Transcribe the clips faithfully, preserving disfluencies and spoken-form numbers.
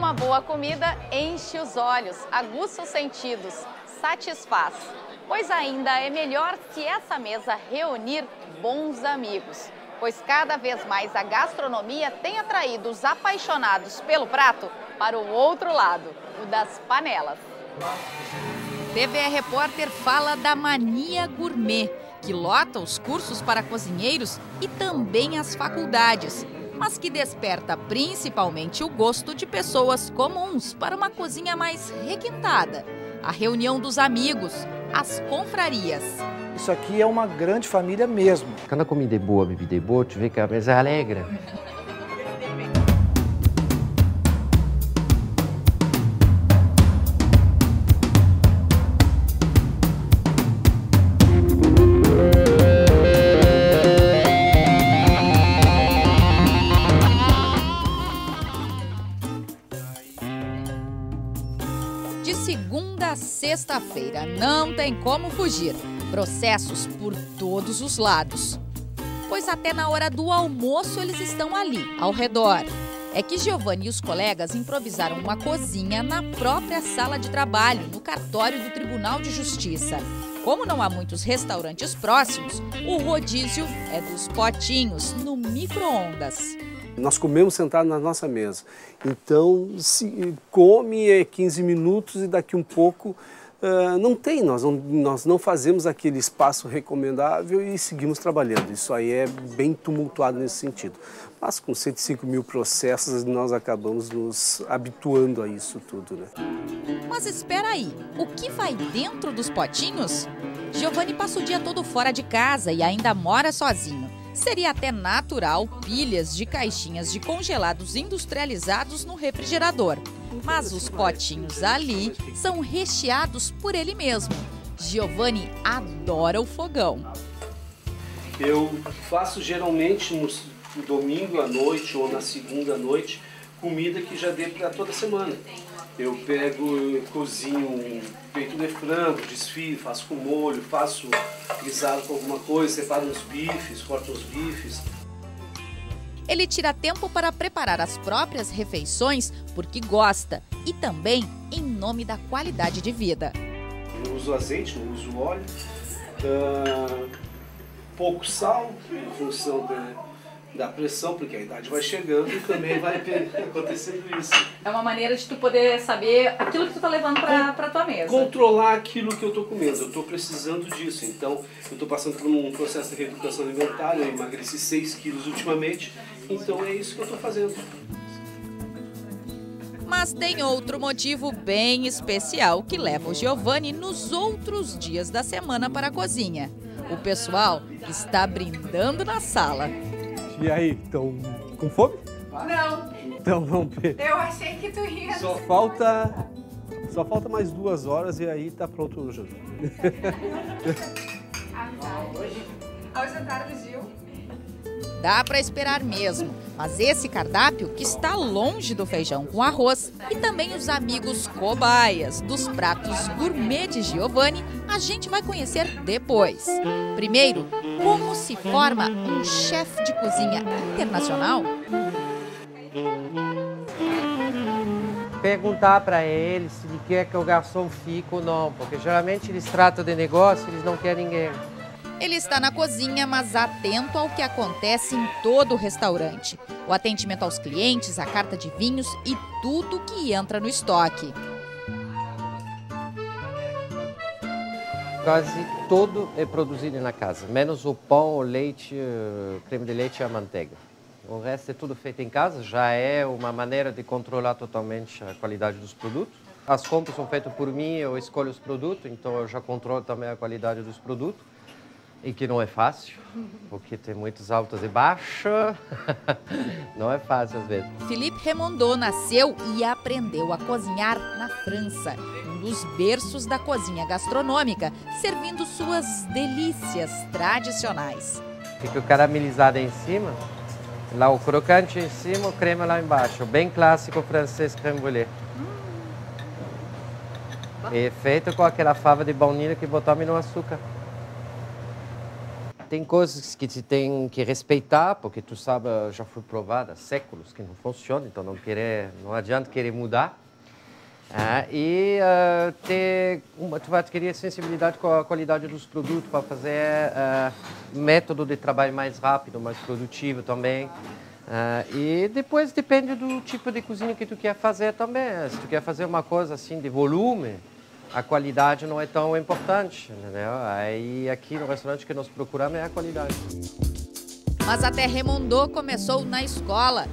Uma boa comida enche os olhos, aguça os sentidos, satisfaz. Pois ainda é melhor se essa mesa reunir bons amigos. Pois cada vez mais a gastronomia tem atraído os apaixonados pelo prato para o outro lado, o das panelas. T V Repórter fala da mania gourmet, que lota os cursos para cozinheiros e também as faculdades, mas que desperta principalmente o gosto de pessoas comuns para uma cozinha mais requintada. A reunião dos amigos, as confrarias. Isso aqui é uma grande família mesmo. Quando a comida é boa, a bebida é boa, tu vê que a mesa é alegre. De segunda a sexta-feira, não tem como fugir. Processos por todos os lados. Pois até na hora do almoço eles estão ali, ao redor. É que Giovanni e os colegas improvisaram uma cozinha na própria sala de trabalho, no cartório do Tribunal de Justiça. Como não há muitos restaurantes próximos, o rodízio é dos potinhos, no micro-ondas. Nós comemos sentado na nossa mesa, então se come é quinze minutos e daqui um pouco uh, não tem, nós não, nós não fazemos aquele espaço recomendável e seguimos trabalhando. Isso aí é bem tumultuado nesse sentido. Mas com cento e cinco mil processos nós acabamos nos habituando a isso tudo, né? Mas espera aí, o que vai dentro dos potinhos? Giovanni passa o dia todo fora de casa e ainda mora sozinho. Seria até natural pilhas de caixinhas de congelados industrializados no refrigerador. Mas os potinhos ali são recheados por ele mesmo. Giovanni adora o fogão. Eu faço geralmente no domingo à noite ou na segunda à noite comida que já dê para toda semana. Eu pego, eu cozinho um peito de frango, desfio, faço com molho, faço guisado com alguma coisa, separo os bifes, corto os bifes. Ele tira tempo para preparar as próprias refeições porque gosta e também em nome da qualidade de vida. Eu uso azeite, não uso óleo, uh, pouco sal, em função de... da pressão, porque a idade vai chegando e também vai acontecendo isso. É uma maneira de tu poder saber aquilo que tu tá levando para para tua mesa. Controlar aquilo que eu tô comendo, eu tô precisando disso. Então, eu tô passando por um processo de reeducação alimentar, eu emagreci seis quilos ultimamente, então é isso que eu tô fazendo. Mas tem outro motivo bem especial que leva o Giovanni nos outros dias da semana para a cozinha. O pessoal está brindando na sala. E aí, estão com fome? Não. Então vamos ver. Eu achei que tu ia. Só falta, só falta mais duas horas e aí tá pronto o jantar. Ao jantar do Gil. Dá para esperar mesmo, mas esse cardápio que está longe do feijão com arroz e também os amigos cobaias dos pratos gourmet de Giovanni, a gente vai conhecer depois. Primeiro, como se forma um chefe de cozinha internacional? Perguntar para eles se ele quer que o garçom fique ou não, porque geralmente eles tratam de negócio, eles não querem ninguém. Ele está na cozinha, mas atento ao que acontece em todo o restaurante. O atendimento aos clientes, a carta de vinhos e tudo que entra no estoque. Quase tudo é produzido na casa, menos o pão, o leite, o creme de leite e a manteiga. O resto é tudo feito em casa, já é uma maneira de controlar totalmente a qualidade dos produtos. As compras são feitas por mim, eu escolho os produtos, então eu já controlo também a qualidade dos produtos. E que não é fácil, porque tem muitos altos e baixos. Não é fácil às vezes. Philippe Remondeau nasceu e aprendeu a cozinhar na França, um dos berços da cozinha gastronômica, servindo suas delícias tradicionais. Fica caramelizado em cima, lá o crocante em cima, o creme lá embaixo. Bem clássico francês creme brûlée. É feito com aquela fava de baunilha que botamos no açúcar. Tem coisas que se tem que respeitar, porque tu sabe, já foi provado há séculos que não funciona, então não, querer, não adianta querer mudar. Ah, e uh, ter uma, tu vai adquirir sensibilidade com a qualidade dos produtos para fazer uh, método de trabalho mais rápido, mais produtivo também. Uh, e depois depende do tipo de cozinha que tu quer fazer também. Se tu quer fazer uma coisa assim de volume, a qualidade não é tão importante, entendeu? Aí aqui no restaurante que nós procuramos é a qualidade. Mas até Raimondô começou na escola.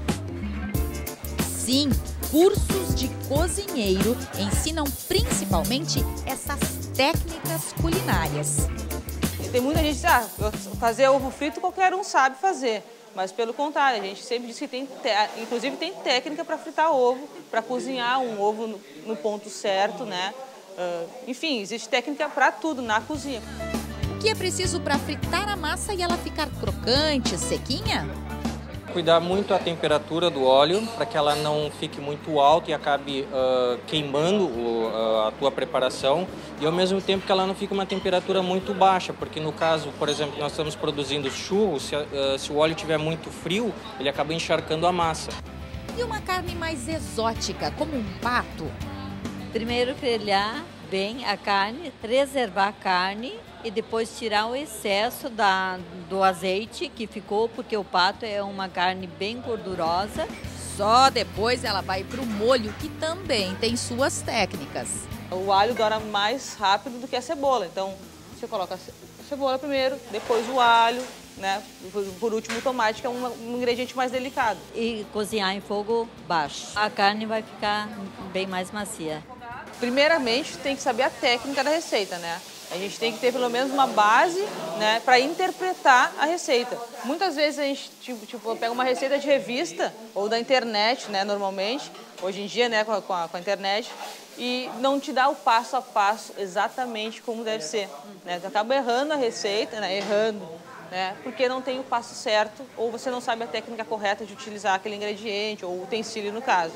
Sim, cursos de cozinheiro ensinam principalmente essas técnicas culinárias. Tem muita gente que diz, ah, fazer ovo frito qualquer um sabe fazer. Mas pelo contrário, a gente sempre diz que tem, inclusive tem técnica para fritar ovo, para cozinhar um ovo no, no ponto certo, né? Uh, enfim, existe técnica para tudo na cozinha. O que é preciso para fritar a massa e ela ficar crocante, sequinha? Cuidar muito a temperatura do óleo para que ela não fique muito alta e acabe uh, queimando o, uh, a tua preparação, e ao mesmo tempo que ela não fique uma temperatura muito baixa, porque no caso, por exemplo, nós estamos produzindo churros, se, uh, se o óleo estiver muito frio, ele acaba encharcando a massa. E uma carne mais exótica, como um pato? Primeiro grelhar bem a carne, preservar a carne e depois tirar o excesso da, do azeite que ficou, porque o pato é uma carne bem gordurosa. Só depois ela vai para o molho, que também tem suas técnicas. O alho dora mais rápido do que a cebola, então você coloca a cebola primeiro, depois o alho, né? Por último o tomate, que é um, um ingrediente mais delicado. E cozinhar em fogo baixo. A carne vai ficar bem mais macia. Primeiramente, tem que saber a técnica da receita, né? A gente tem que ter pelo menos uma base, né, para interpretar a receita. Muitas vezes a gente tipo, tipo, pega uma receita de revista ou da internet, né, normalmente, hoje em dia, né, com a, com a, com a internet, e não te dá o passo a passo exatamente como deve ser. Né? Tu acaba errando a receita, né, errando, né, porque não tem o passo certo ou você não sabe a técnica correta de utilizar aquele ingrediente ou utensílio no caso.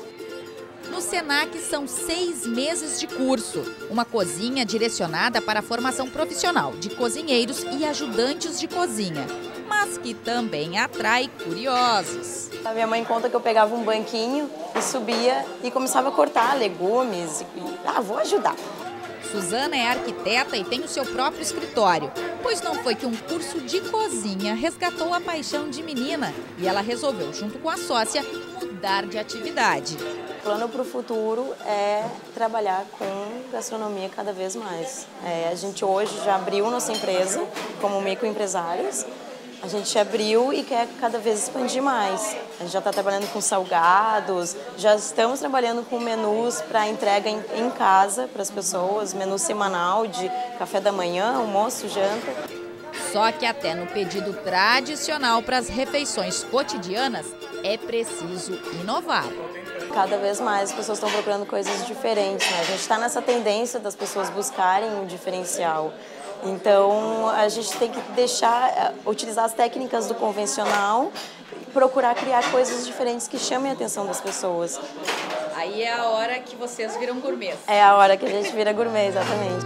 No Senac são seis meses de curso, uma cozinha direcionada para a formação profissional de cozinheiros e ajudantes de cozinha, mas que também atrai curiosos. A minha mãe conta que eu pegava um banquinho e subia e começava a cortar legumes e, ah, vou ajudar. Suzana é arquiteta e tem o seu próprio escritório, pois não foi que um curso de cozinha resgatou a paixão de menina e ela resolveu, junto com a sócia, mudar de atividade. O plano para o futuro é trabalhar com gastronomia cada vez mais. É, a gente hoje já abriu nossa empresa como microempresários. A gente abriu e quer cada vez expandir mais. A gente já está trabalhando com salgados, já estamos trabalhando com menus para entrega em, em casa para as pessoas, menu semanal de café da manhã, almoço, janta. Só que até no pedido tradicional para as refeições cotidianas é preciso inovar. Cada vez mais as pessoas estão procurando coisas diferentes, né? A gente está nessa tendência das pessoas buscarem um diferencial. Então, a gente tem que deixar, utilizar as técnicas do convencional e procurar criar coisas diferentes que chamem a atenção das pessoas. Aí é a hora que vocês viram gourmet. É a hora que a gente vira gourmet, exatamente.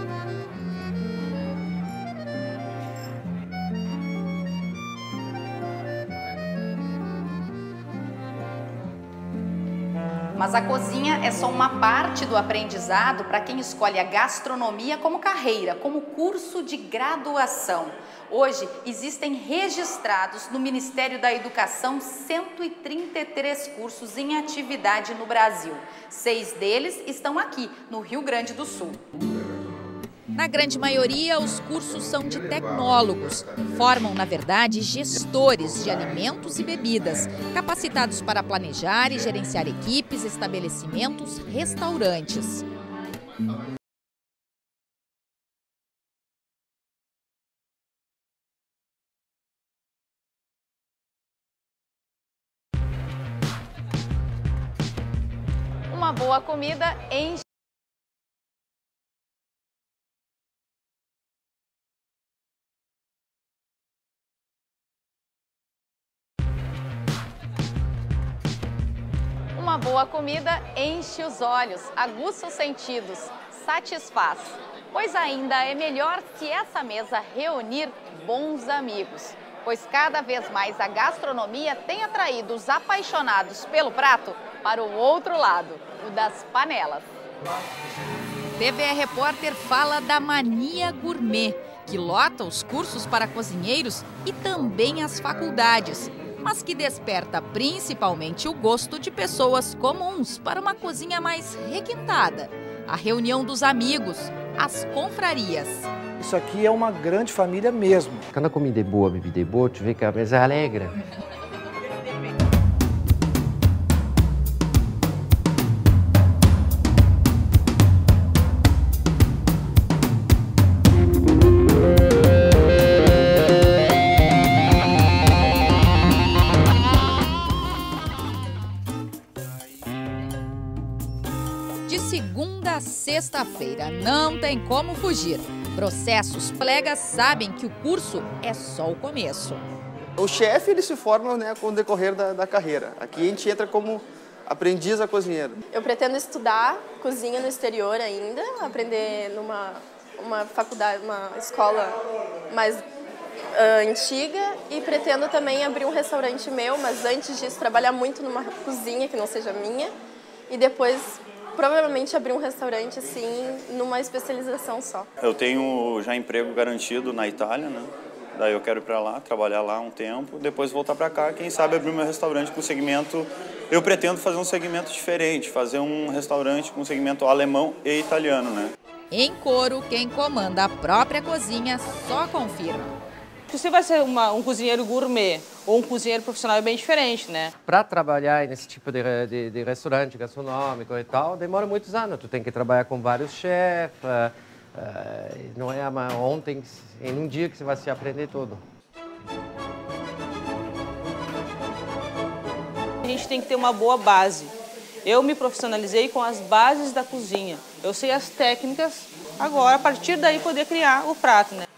Mas a cozinha é só uma parte do aprendizado para quem escolhe a gastronomia como carreira, como curso de graduação. Hoje, existem registrados no Ministério da Educação cento e trinta e três cursos em atividade no Brasil. Seis deles estão aqui, no Rio Grande do Sul. Na grande maioria, os cursos são de tecnólogos. Formam, na verdade, gestores de alimentos e bebidas, capacitados para planejar e gerenciar equipes, estabelecimentos, restaurantes. Uma boa comida enche. Uma boa comida enche os olhos, aguça os sentidos, satisfaz. Pois ainda é melhor se essa mesa reunir bons amigos, pois cada vez mais a gastronomia tem atraído os apaixonados pelo prato para o outro lado, o das panelas. T V Repórter fala da Mania Gourmet, que lota os cursos para cozinheiros e também as faculdades, mas que desperta principalmente o gosto de pessoas comuns para uma cozinha mais requintada. A reunião dos amigos, as confrarias. Isso aqui é uma grande família mesmo. Quando a comida é boa, a bebida é boa, tu vê que a mesa é alegre. De segunda a sexta-feira, não tem como fugir. Processos Plegas sabem que o curso é só o começo. O chefe ele se forma, né, com o decorrer da, da carreira. Aqui a gente entra como aprendiz a cozinheiro. Eu pretendo estudar cozinha no exterior ainda, aprender numa uma faculdade, uma escola mais uh, antiga, e pretendo também abrir um restaurante meu, mas antes disso trabalhar muito numa cozinha que não seja minha e depois provavelmente abrir um restaurante assim, numa especialização só. Eu tenho já emprego garantido na Itália, né? Daí eu quero ir para lá, trabalhar lá um tempo, depois voltar para cá, quem sabe abrir meu restaurante com segmento... Eu pretendo fazer um segmento diferente, fazer um restaurante com segmento alemão e italiano, né? Em Coro, quem comanda a própria cozinha só confirma. Se você vai ser uma, um cozinheiro gourmet ou um cozinheiro profissional é bem diferente, né? Para trabalhar nesse tipo de, de, de restaurante gastronômico e tal, demora muitos anos. Tu tem que trabalhar com vários chefes, uh, uh, não é uma, ontem, em um dia que você vai se aprender tudo. A gente tem que ter uma boa base. Eu me profissionalizei com as bases da cozinha. Eu sei as técnicas, agora a partir daí poder criar o prato, né?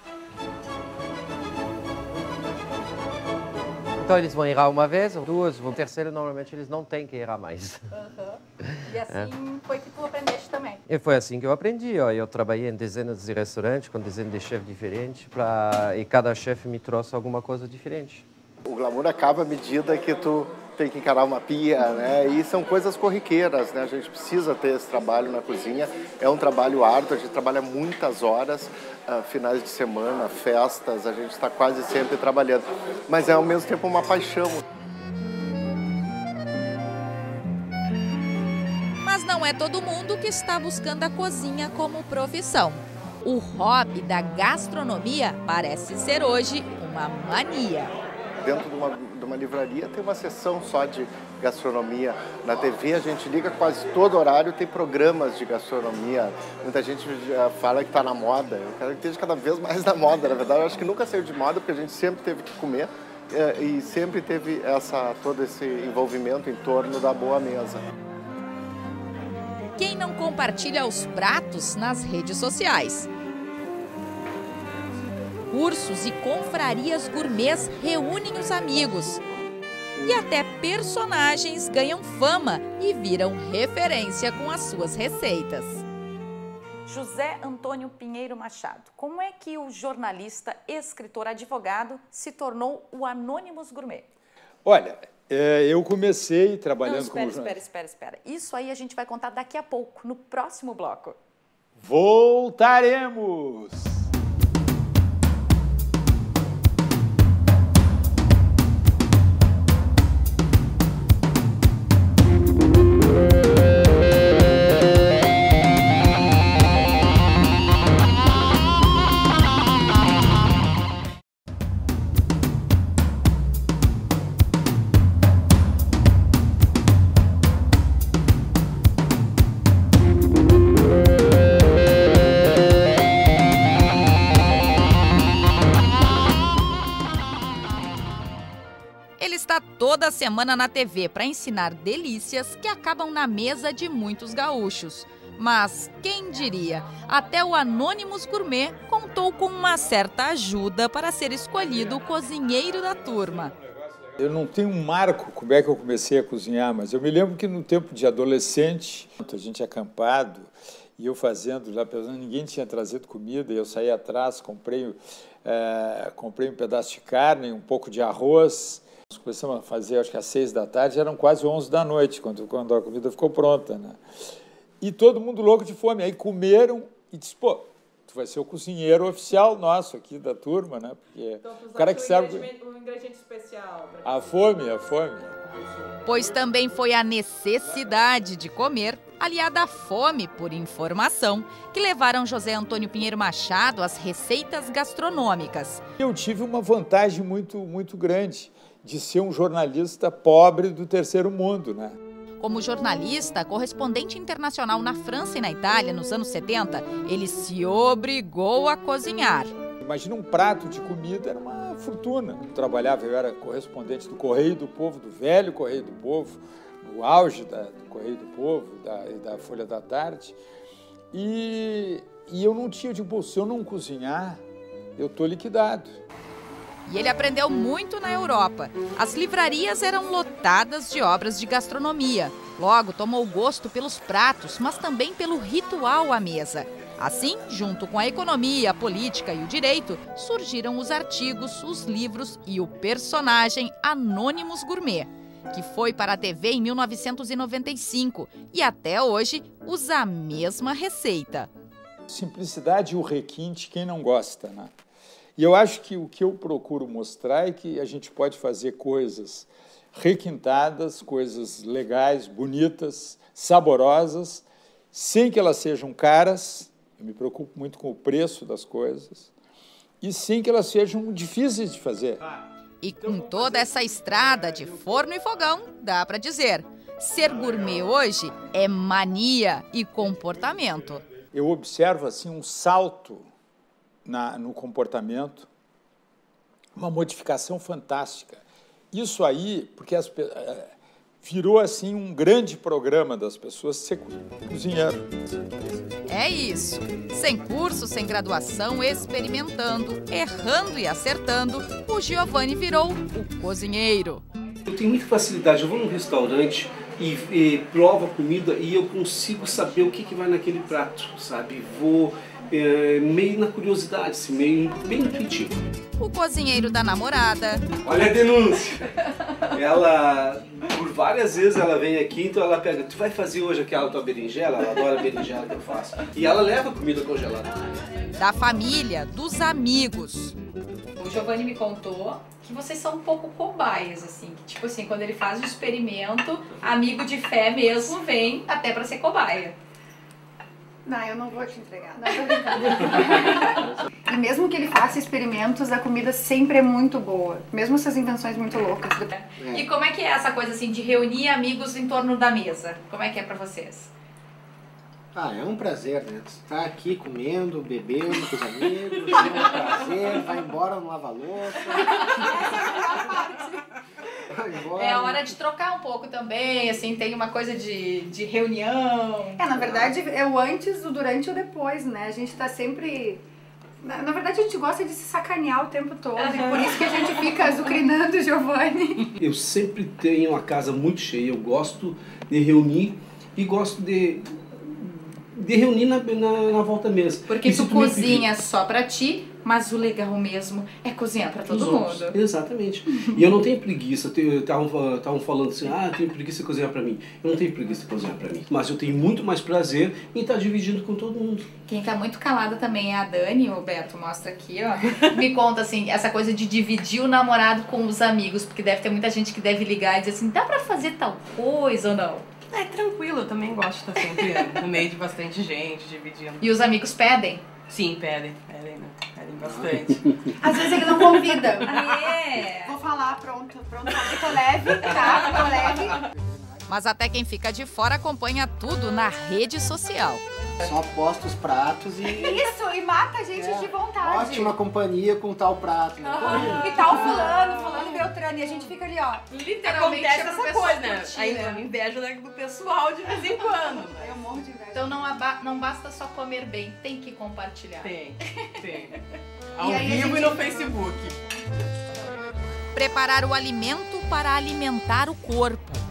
Então eles vão errar uma vez, ou duas, o terceiro normalmente eles não têm que errar mais. Uhum. E assim é. Foi que tu aprendeste também? E foi assim que eu aprendi. Ó. Eu trabalhei em dezenas de restaurantes com dezenas de chefes diferentes pra... e cada chefe me trouxe alguma coisa diferente. O glamour acaba à medida que tu tem que encarar uma pia, né? E são coisas corriqueiras, né? A gente precisa ter esse trabalho na cozinha. É um trabalho árduo, a gente trabalha muitas horas, uh, finais de semana, festas, a gente está quase sempre trabalhando. Mas é ao mesmo tempo uma paixão. Mas não é todo mundo que está buscando a cozinha como profissão. O hobby da gastronomia parece ser hoje uma mania. Dentro de uma, de uma livraria tem uma seção só de gastronomia. Na T V a gente liga quase todo horário, tem programas de gastronomia. Muita gente já fala que está na moda. Eu quero que esteja cada vez mais na moda. Na verdade, eu acho que nunca saiu de moda, porque a gente sempre teve que comer e sempre teve essa, todo esse envolvimento em torno da boa mesa. Quem não compartilha os pratos nas redes sociais? Cursos e confrarias gourmets reúnem os amigos. E até personagens ganham fama e viram referência com as suas receitas. José Antônio Pinheiro Machado, como é que o jornalista, escritor, advogado se tornou o Anônimos Gourmet? Olha, é, eu comecei trabalhando Não, espera, como... espera, espera, espera. Isso aí a gente vai contar daqui a pouco, no próximo bloco. Voltaremos! Toda semana na T V para ensinar delícias que acabam na mesa de muitos gaúchos. Mas quem diria, até o Anônimos Gourmet contou com uma certa ajuda para ser escolhido o cozinheiro da turma. Eu não tenho um marco como é que eu comecei a cozinhar, mas eu me lembro que no tempo de adolescente, a gente acampado, e eu fazendo, já pensando, ninguém tinha trazido comida, e eu saí atrás, comprei, é, comprei um pedaço de carne, um pouco de arroz. Nós começamos a fazer, acho que às seis da tarde, eram quase onze da noite, quando, quando a comida ficou pronta, né? E todo mundo louco de fome. Aí comeram e disse, pô, tu vai ser o cozinheiro oficial nosso aqui da turma, né? Porque então, o cara que sabe... Um ingrediente especial. A fome, a fome. Pois também foi a necessidade de comer, aliada à fome por informação, que levaram José Antônio Pinheiro Machado às receitas gastronômicas. Eu tive uma vantagem muito, muito grande de ser um jornalista pobre do terceiro mundo, né? Como jornalista, correspondente internacional na França e na Itália nos anos setenta, ele se obrigou a cozinhar. Imagina um prato de comida, era uma fortuna. Eu trabalhava, eu era correspondente do Correio do Povo, do velho Correio do Povo, no auge da, do Correio do Povo da, e da Folha da Tarde. E, e eu não tinha, tipo, se eu não cozinhar, eu tô liquidado. E ele aprendeu muito na Europa. As livrarias eram lotadas de obras de gastronomia. Logo, tomou gosto pelos pratos, mas também pelo ritual à mesa. Assim, junto com a economia, a política e o direito, surgiram os artigos, os livros e o personagem Anônimos Gourmet, que foi para a T V em mil novecentos e noventa e cinco e até hoje usa a mesma receita. Simplicidade e o requinte, quem não gosta, né? E eu acho que o que eu procuro mostrar é que a gente pode fazer coisas requintadas, coisas legais, bonitas, saborosas, sem que elas sejam caras. Eu me preocupo muito com o preço das coisas e sem que elas sejam difíceis de fazer. E com toda essa estrada de forno e fogão, dá para dizer, ser gourmet hoje é mania e comportamento. Eu observo assim um salto na, no comportamento, uma modificação fantástica. Isso aí, porque as, virou assim um grande programa das pessoas ser cozinheiro. É isso. Sem curso, sem graduação, experimentando, errando e acertando, o Giovanni virou o cozinheiro. Eu tenho muita facilidade, eu vou num restaurante e, e provo a comida e eu consigo saber o que, que vai naquele prato, sabe? Vou é, meio na curiosidade, assim, meio bem intuitivo. O cozinheiro da namorada. Olha a denúncia! Ela, por várias vezes ela vem aqui, então ela pega, tu vai fazer hoje aquela tua berinjela? Ela adora a berinjela que eu faço. E ela leva comida congelada. Da família, dos amigos. O Giovanni me contou que vocês são um pouco cobaias, assim. Que, tipo assim, quando ele faz o experimento, amigo de fé mesmo vem até pra ser cobaia. Não, eu não vou te entregar. Não, tô brincando. E mesmo que ele faça experimentos, a comida sempre é muito boa. Mesmo essas invenções muito loucas. É. E como é que é essa coisa, assim, de reunir amigos em torno da mesa? Como é que é pra vocês? Ah, é um prazer, né? Tu tá aqui comendo, bebendo com os amigos, é um prazer, vai embora, não lava a louça. É a hora de trocar um pouco também, assim, tem uma coisa de, de reunião. É, na verdade, é o antes, o durante e o depois, né? A gente tá sempre... Na, na verdade, a gente gosta de se sacanear o tempo todo, uhum. E por isso que a gente fica azucrinando o Giovanni. Eu sempre tenho uma casa muito cheia, eu gosto de reunir e gosto de... de reunir na, na, na volta mesa. Porque tu cozinha só pra ti, mas o legal mesmo é cozinhar pra todo mundo. Exatamente. E eu não tenho preguiça. Estavam falando assim, ah, eu tenho preguiça de cozinhar pra mim. Eu não tenho preguiça de cozinhar pra mim. Mas eu tenho muito mais prazer em estar dividindo com todo mundo. Quem tá muito calada também é a Dani, o Beto mostra aqui, ó. Me conta, assim, essa coisa de dividir o namorado com os amigos, porque deve ter muita gente que deve ligar e dizer assim, dá pra fazer tal coisa ou não? É tranquilo, eu também gosto de estar sempre no meio de bastante gente, dividindo. E os amigos pedem? Sim, pedem, pedem, né? Pedem bastante. Às vezes ele não convida. Ah, é? Vou falar, pronto, pronto, ficou leve, tá? Ficou leve. Mas até quem fica de fora acompanha tudo na rede social. Só posta os pratos e... Isso, e mata a gente é, de vontade. Ótima companhia com tal prato. Né? Uhum. E tal fulano, fulano Beltrano, e a gente fica ali, ó. Literalmente acontece essa coisa, né? Ainda me inveja do pessoal de vez em quando. Aí eu morro de inveja. Então não, não basta só comer bem, tem que compartilhar. Tem, tem. Ao vivo e, gente... e no Facebook. Preparar o alimento para alimentar o corpo.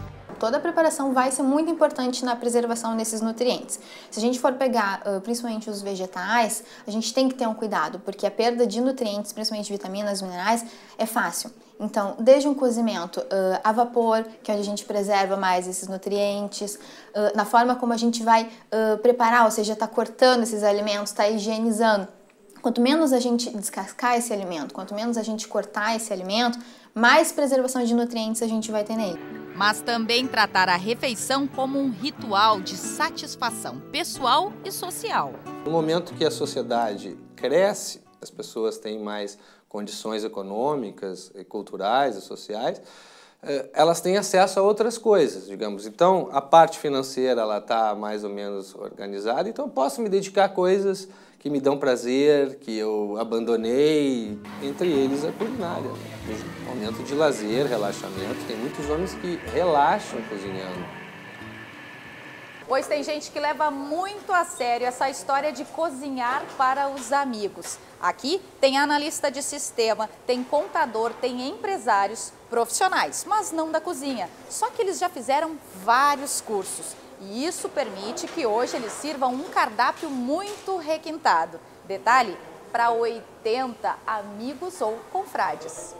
toda a preparação vai ser muito importante na preservação desses nutrientes. Se a gente for pegar uh, principalmente os vegetais, a gente tem que ter um cuidado, porque a perda de nutrientes, principalmente vitaminas, minerais, é fácil. Então, desde um cozimento uh, a vapor, que é onde a gente preserva mais esses nutrientes, uh, na forma como a gente vai uh, preparar, ou seja, está cortando esses alimentos, está higienizando. Quanto menos a gente descascar esse alimento, quanto menos a gente cortar esse alimento, mais preservação de nutrientes a gente vai ter nele. Mas também tratar a refeição como um ritual de satisfação pessoal e social. No momento que a sociedade cresce, as pessoas têm mais condições econômicas, culturais e sociais, elas têm acesso a outras coisas, digamos. Então, a parte financeira ela está mais ou menos organizada, então eu posso me dedicar a coisas que me dão prazer, que eu abandonei, entre eles a culinária. Né? Momento de lazer, relaxamento, tem muitos homens que relaxam cozinhando. Pois tem gente que leva muito a sério essa história de cozinhar para os amigos. Aqui tem analista de sistema, tem contador, tem empresários profissionais, mas não da cozinha. Só que eles já fizeram vários cursos e isso permite que hoje eles sirvam um cardápio muito requintado. Detalhe, para oitenta amigos ou confrades.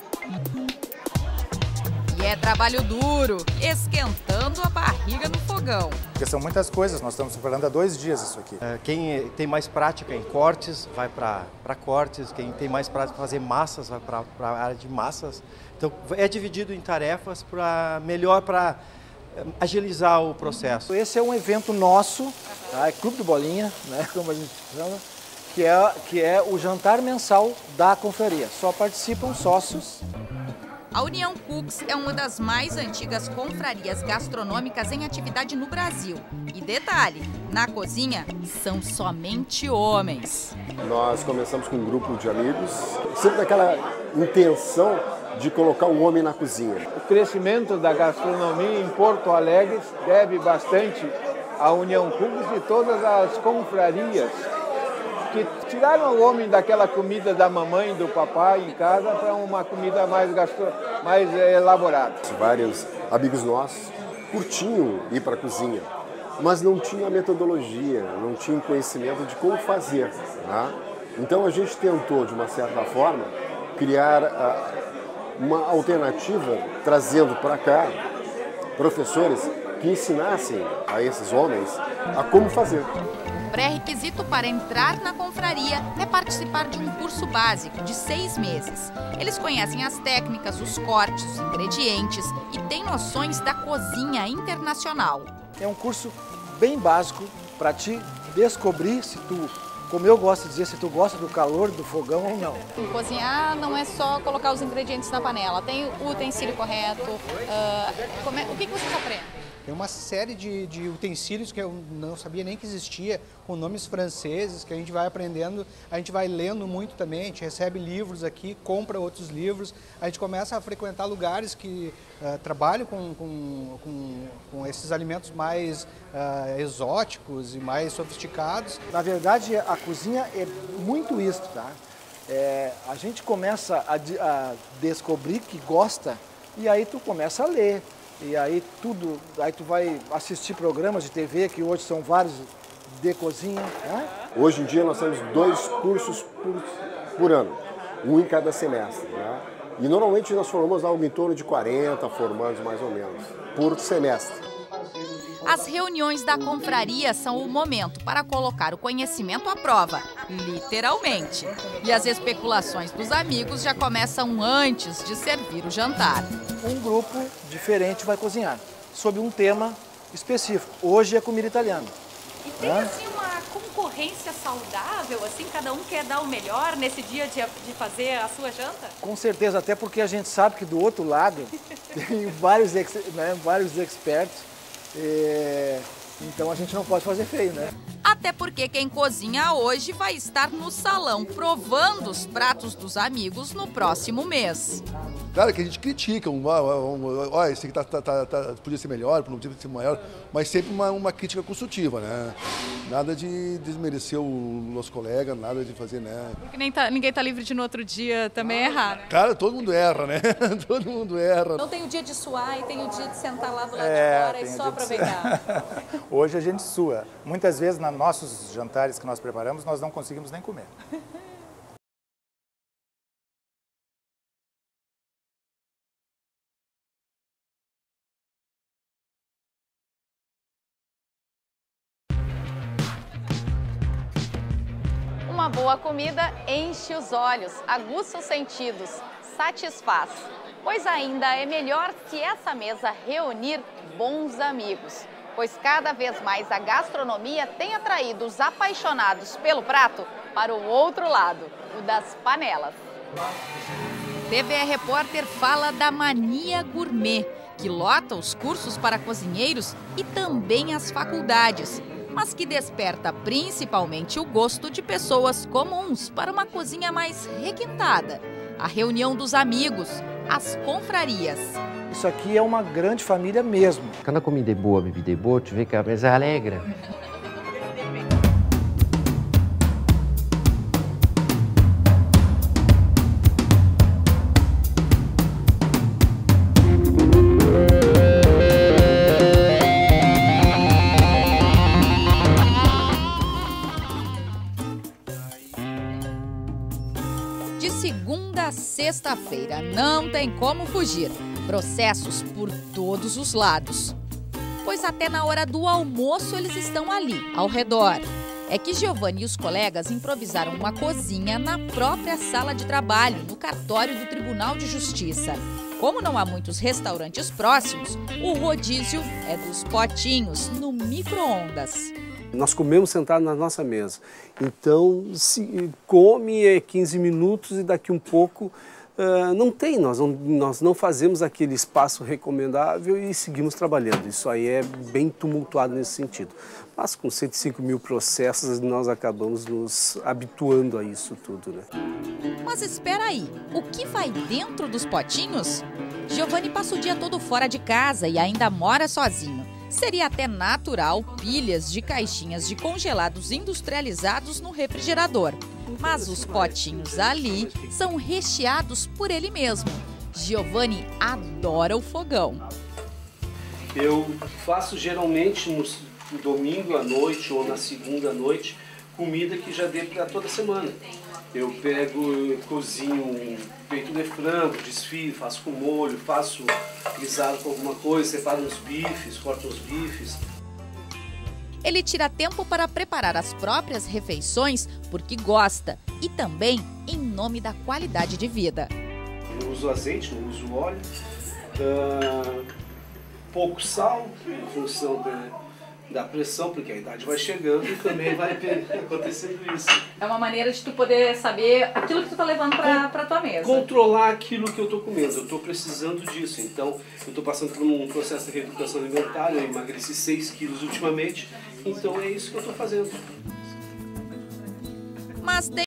E é trabalho duro, esquentando a barriga no fogão. Porque são muitas coisas, nós estamos preparando há dois dias isso aqui. É, quem tem mais prática em cortes, vai para cortes. Quem tem mais prática em fazer massas, vai para a área de massas. Então, é dividido em tarefas para melhor para agilizar o processo. Esse é um evento nosso, tá? É Clube do Bolinha, né, como a gente chama, que é, que é o jantar mensal da confraria. Só participam sócios. A União Cooks é uma das mais antigas confrarias gastronômicas em atividade no Brasil. E detalhe, na cozinha são somente homens. Nós começamos com um grupo de amigos, sempre naquela intenção de colocar o homem na cozinha. O crescimento da gastronomia em Porto Alegre deve bastante à União Cooks e todas as confrarias que tiraram o homem daquela comida da mamãe e do papai em casa para uma comida mais, gastro... mais é, elaborada. Vários amigos nossos curtiam ir para a cozinha, mas não tinham a metodologia, não tinham conhecimento de como fazer. Né? Então a gente tentou, de uma certa forma, criar uh, uma alternativa, trazendo para cá professores que ensinassem a esses homens a como fazer. Pré-requisito para entrar na confraria é participar de um curso básico de seis meses. Eles conhecem as técnicas, os cortes, os ingredientes e têm noções da cozinha internacional. É um curso bem básico para te descobrir se tu, como eu gosto de dizer, se tu gosta do calor do fogão ou não. Cozinhar não é só colocar os ingredientes na panela, tem o utensílio correto. Uh, como é, o que, que vocês aprendem? Tem uma série de, de utensílios que eu não sabia nem que existia, com nomes franceses, que a gente vai aprendendo, a gente vai lendo muito também, a gente recebe livros aqui, compra outros livros, a gente começa a frequentar lugares que uh, trabalham com, com, com, com esses alimentos mais uh, exóticos e mais sofisticados. Na verdade, a cozinha é muito isso, tá? É, a gente começa a, a descobrir que gosta e aí tu começa a ler. E aí tudo, aí tu vai assistir programas de T V, que hoje são vários de cozinha. Né? Hoje em dia nós temos dois cursos por, por ano, um em cada semestre. Né? E normalmente nós formamos algo em torno de quarenta formandos mais ou menos, por semestre. As reuniões da confraria são o momento para colocar o conhecimento à prova, literalmente. E as especulações dos amigos já começam antes de servir o jantar. Um grupo diferente vai cozinhar, sob um tema específico. Hoje é comida italiana. E tem né? assim uma concorrência saudável, assim, cada um quer dar o melhor nesse dia de, de fazer a sua janta? Com certeza, até porque a gente sabe que do outro lado tem vários, né, vários experts. É, então a gente não pode fazer feio, né? Até porque quem cozinha hoje vai estar no salão provando os pratos dos amigos no próximo mês. Claro que a gente critica, um, um, um, olha, esse aqui tá, tá, tá, tá, podia ser melhor, podia ser maior, mas sempre uma, uma crítica construtiva, né? Nada de desmerecer o nosso colega, nada de fazer, né? Porque nem tá, ninguém tá livre de no outro dia também errar, né? Cara, todo mundo erra, né? Todo mundo erra. Não tem o dia de suar e tem o dia de sentar lá do lado É, de fora e tem o só dia de aproveitar. Hoje a gente sua. Muitas vezes, nos nossos jantares que nós preparamos, nós não conseguimos nem comer. Uma boa comida enche os olhos, aguça os sentidos, satisfaz. Pois ainda é melhor se essa mesa reunir bons amigos. Pois cada vez mais a gastronomia tem atraído os apaixonados pelo prato para o outro lado, o das panelas. T V Repórter fala da Mania Gourmet, que lota os cursos para cozinheiros e também as faculdades, mas que desperta principalmente o gosto de pessoas comuns para uma cozinha mais requintada. A reunião dos amigos, as confrarias. Isso aqui é uma grande família mesmo. Quando a comida é boa, a bebida é boa, tu vê que a mesa é alegre. De segunda a sexta-feira, não tem como fugir. Processos por todos os lados. Pois até na hora do almoço eles estão ali, ao redor. É que Giovanni e os colegas improvisaram uma cozinha na própria sala de trabalho, no cartório do Tribunal de Justiça. Como não há muitos restaurantes próximos, o rodízio é dos potinhos, no micro-ondas. Nós comemos sentados na nossa mesa. Então, se come é quinze minutos e daqui um pouco uh, não tem. Nós não, nós não fazemos aquele espaço recomendável e seguimos trabalhando. Isso aí é bem tumultuado nesse sentido. Mas com cento e cinco mil processos, nós acabamos nos habituando a isso tudo, né? Mas espera aí, o que vai dentro dos potinhos? Giovanni passa o dia todo fora de casa e ainda mora sozinho. Seria até natural pilhas de caixinhas de congelados industrializados no refrigerador. Mas os potinhos ali são recheados por ele mesmo. Giovanni adora o fogão. Eu faço geralmente no domingo à noite ou na segunda à noite comida que já dê para toda semana. Eu pego, eu cozinho um peito de frango, desfio, faço com molho, faço guisado com alguma coisa, separo uns bifes, corto os bifes. Ele tira tempo para preparar as próprias refeições porque gosta e também em nome da qualidade de vida. Eu uso azeite, não uso óleo, uh, pouco sal, em função de... da pressão, porque a idade vai chegando e também vai acontecendo isso. É uma maneira de tu poder saber aquilo que tu tá levando pra, pra tua mesa. Controlar aquilo que eu tô comendo. Eu tô precisando disso. Então, eu tô passando por um processo de reeducação alimentar. Eu emagreci seis quilos ultimamente. Então, é isso que eu tô fazendo. Mas tem